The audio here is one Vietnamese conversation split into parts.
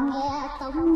nghe tống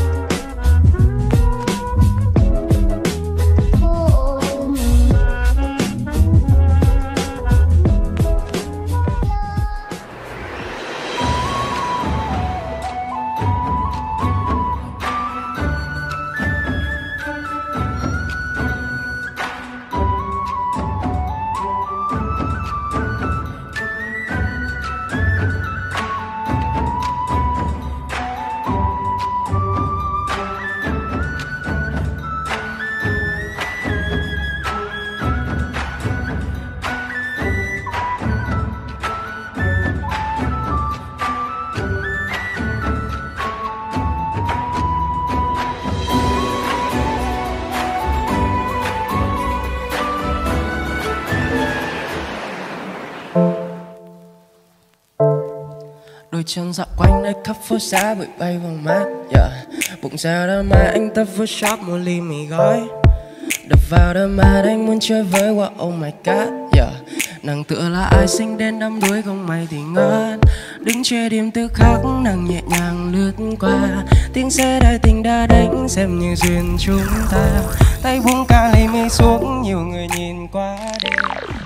đôi chân dạo quanh nơi khắp phố xá bụi bay vào mát, bụng ra đôi má anh tập Photoshop một ly mì gói, đập vào đôi má anh muốn chơi với wow oh my god, nàng tựa là ai sinh đến đắm đuối không may thì ngất, đứng chơi điểm tư khắc nàng nhẹ nhàng lướt qua, tiếng xe đài tình đã đánh xem như duyên chúng ta, tay buông ca lấy mây xuống nhiều người nhìn qua đây.